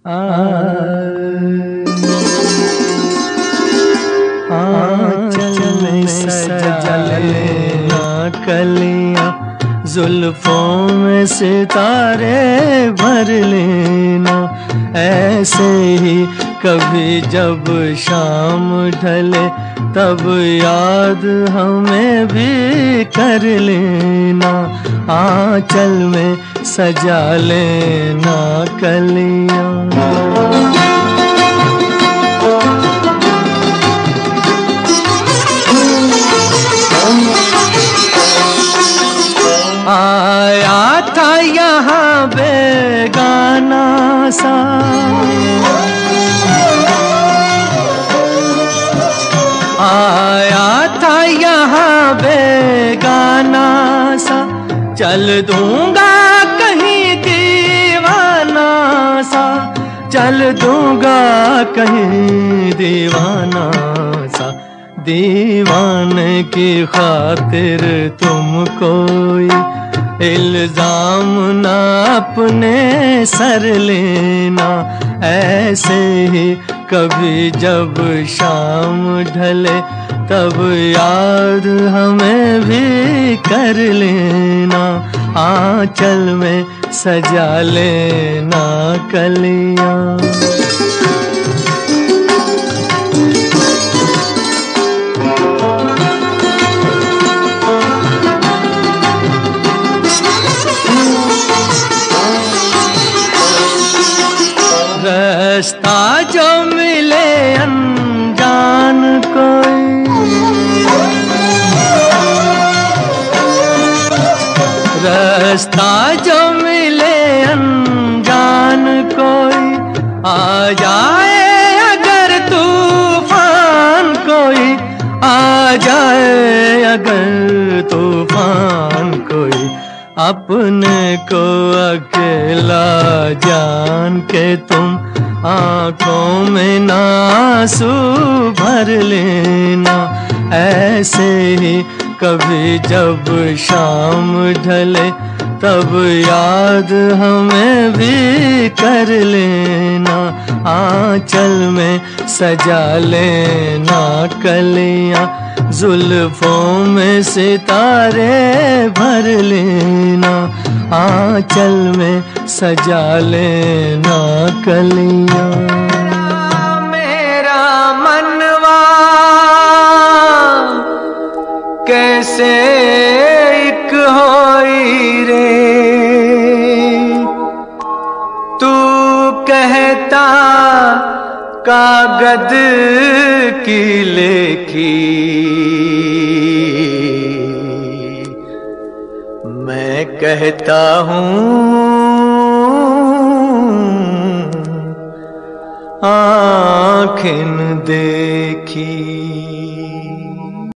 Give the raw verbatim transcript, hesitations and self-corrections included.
आंचल में सजा लेना कलियां, जुल्फों में सितारे भर लेना। ऐसे ही कभी जब शाम ढले तब याद हमें भी कर लेना। आंचल में सजा लेना कलियां। आया था यहाँ बेगाना सा, आया था यहाँ बेगाना सा, चल दूंगा कहीं दीवाना सा, चल दूंगा कहीं दीवाना सा। दीवाने की खातिर तुम कोई इल्जाम ना अपने सर लेना। ऐसे ही कभी जब शाम ढले तब याद हमें भी कर लेना। आंचल में सजा लेना कलियां। रास्ता जो मिले अनजान कोई, रास्ता जो मिले अनजान कोई, आ जाए अगर तूफान कोई, आ जाए अगर तूफान कोई, अपने को अकेला जान के तुम आंखों में आंसू भर लेना। ऐसे ही कभी जब शाम ढले तब याद हमें भी कर लेना। आंचल में सजा लेना कलियां, जुल्फों में सितारे भर लेना। आंचल में सजा लेना कलियां। मेरा मनवा कैसे एक होई रे, तू कहता कागज की लेखी, मैं कहता हूँ आँखें देखी।